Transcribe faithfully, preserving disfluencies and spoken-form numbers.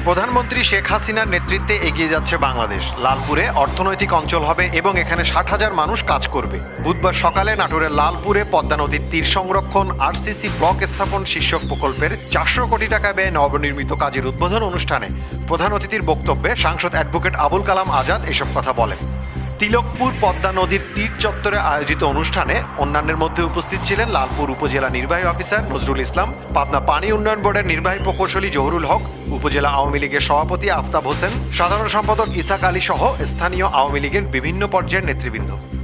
প্রধানমন্ত্রী শেখ হাসিনার নেতৃত্বে এগিয়ে যাচ্ছে বাংলাদেশ। লালপুরে অর্থনৈতিক অঞ্চল হবে এবং এখানে ষাট হাজার মানুষ কাজ করবে। বুধবার সকালে নাটোরের লালপুরে পদ্মা নদীর তীর সংরক্ষণ আরসিসি ব্লক স্থাপন শীর্ষক প্রকল্পের চারশো কোটি টাকা ব্যয়ে নবনির্মিত কাজের উদ্বোধন অনুষ্ঠানে প্রধান অতিথির বক্তব্যে সাংসদ অ্যাডভোকেট আবুল কালাম আজাদ এসব কথা বলেন। তিলকপুর পদ্মা নদীর তীর চত্বরে আয়োজিত অনুষ্ঠানে অন্যান্যের মধ্যে উপস্থিত ছিলেন লালপুর উপজেলা নির্বাহী অফিসার নজরুল ইসলাম, পাবনা পানি উন্নয়ন বোর্ডের নির্বাহী প্রকৌশলী জহুরুল হক, উপজেলা আওয়ামী লীগের সভাপতি আফতাব হোসেন, সাধারণ সম্পাদক ইসাক আলী সহ স্থানীয় আওয়ামী লীগের বিভিন্ন পর্যায়ের নেতৃবৃন্দ।